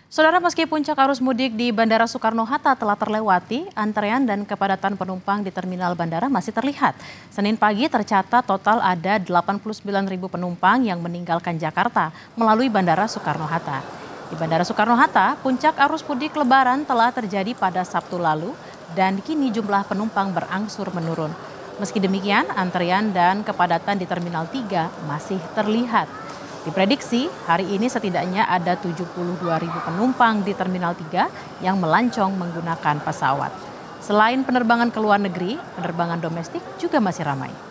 Saudara, meski puncak arus mudik di Bandara Soekarno-Hatta telah terlewati, antrean dan kepadatan penumpang di terminal bandara masih terlihat. Senin pagi tercatat total ada 89.000 penumpang yang meninggalkan Jakarta melalui Bandara Soekarno-Hatta. Di Bandara Soekarno-Hatta, puncak arus mudik Lebaran telah terjadi pada Sabtu lalu dan kini jumlah penumpang berangsur menurun. Meski demikian, antrean dan kepadatan di Terminal 3 masih terlihat. Diprediksi hari ini setidaknya ada 72.000 penumpang di Terminal 3 yang melancong menggunakan pesawat. Selain penerbangan ke luar negeri, penerbangan domestik juga masih ramai.